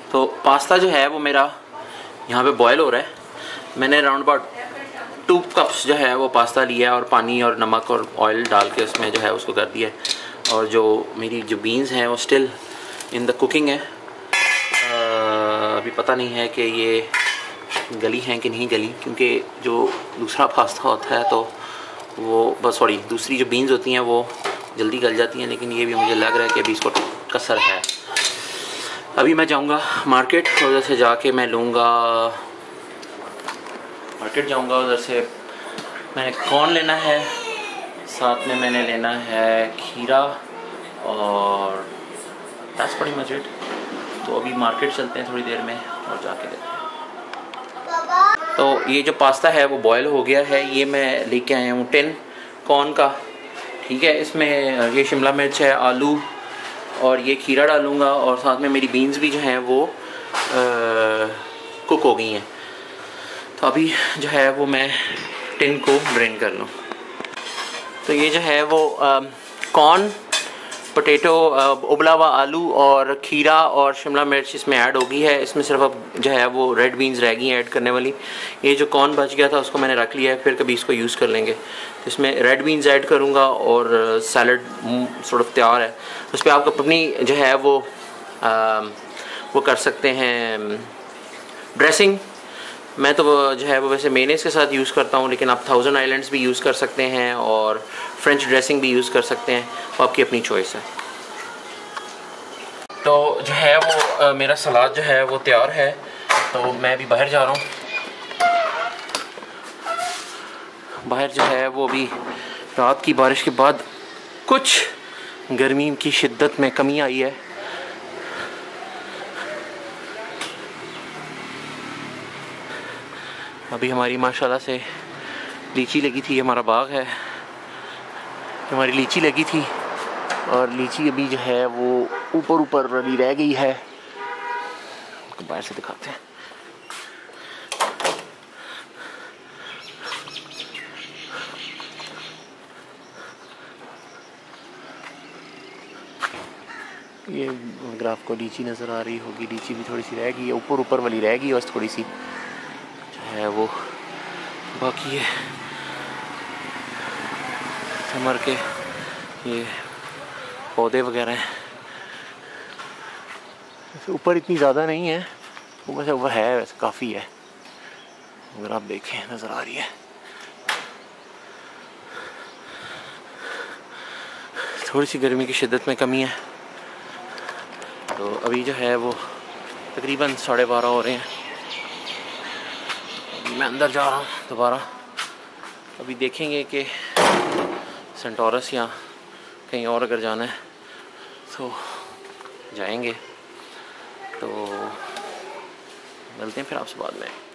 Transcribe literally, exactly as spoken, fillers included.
तो पास्ता जो है वो मेरा यहाँ पे बॉयल हो रहा है। मैंने अराउंड अबाउट टू कप्स जो है वो पास्ता लिया है और पानी और नमक और ऑयल डाल के उसमें जो है उसको कर दिया है। और जो मेरी जो बीन्स हैं वो स्टिल इन द कुकिंग है। अभी पता नहीं है कि ये गली हैं कि नहीं गली, क्योंकि जो दूसरा पास्ता होता है तो वो बस सॉरी दूसरी जो बीन्स होती हैं वो जल्दी गल जाती हैं, लेकिन ये भी मुझे लग रहा है कि अभी इसको कसर है। अभी मैं जाऊंगा मार्केट और उधर से जाके मैं लूँगा मार्केट जाऊंगा उधर से मैंने कॉर्न लेना है, साथ में मैंने लेना है खीरा और दैट्स प्रीटी मच इट। तो अभी मार्केट चलते हैं थोड़ी देर में और जाके लेते हैं। तो ये जो पास्ता है वो बॉयल हो गया है। ये मैं लेके आया हूँ टिन कॉर्न का, ठीक है। इसमें ये शिमला मिर्च है, आलू और ये खीरा डालूँगा और साथ में मेरी बीन्स भी जो हैं वो कुक हो गई हैं। तो अभी जो है वो मैं टिन को ड्रेन कर लूँ। तो ये जो है वो कॉर्न, पोटैटो, उबला हुआ आलू और खीरा और शिमला मिर्च इसमें ऐड हो गई है। इसमें सिर्फ अब जो है वो रेड बीन्स रह गई हैं ऐड करने वाली। ये जो कॉर्न बच गया था उसको मैंने रख लिया है, फिर कभी इसको यूज़ कर लेंगे। तो इसमें रेड बीन्स ऐड करूँगा और सैलड सॉर्ट ऑफ तैयार है। उस पर आप अपनी जो है वो आ, वो कर सकते हैं ड्रेसिंग। मैं तो जो है वो वैसे मेयोनेज़ के साथ यूज़ करता हूँ, लेकिन आप थाउजेंड आइलैंड्स भी यूज़ कर सकते हैं और फ्रेंच ड्रेसिंग भी यूज़ कर सकते हैं, वो आपकी अपनी चॉइस है। तो जो है वो आ, मेरा सलाद जो है वो तैयार है। तो मैं अभी बाहर जा रहा हूँ। बाहर जो है वो अभी रात की बारिश के बाद कुछ गर्मी की शिद्दत में कमी आई है। अभी हमारी माशाल्लाह से लीची लगी थी, हमारा बाग है, हमारी लीची लगी थी और लीची अभी जो है वो ऊपर ऊपर अभी रह गई है। बाहर से दिखाते हैं। ये अगर आपको लीची नज़र आ रही होगी, लीची भी थोड़ी सी रह गई है, ऊपर ऊपर वाली रह गई है बस थोड़ी सी है वो, बाकी ये समर के ये पौधे वगैरह हैं। ऊपर इतनी ज़्यादा नहीं है, ऊपर से ऊपर है वैसे काफ़ी है, अगर आप देखें नज़र आ रही है। थोड़ी सी गर्मी की शिद्दत में कमी है। तो अभी जो है वो तकरीबन साढ़े बारह हो रहे हैं। मैं अंदर जा रहा हूँ दोबारा। अभी देखेंगे कि सेंटोरस या कहीं और अगर जाना है तो जाएंगे। तो मिलते हैं फिर आपसे बाद में।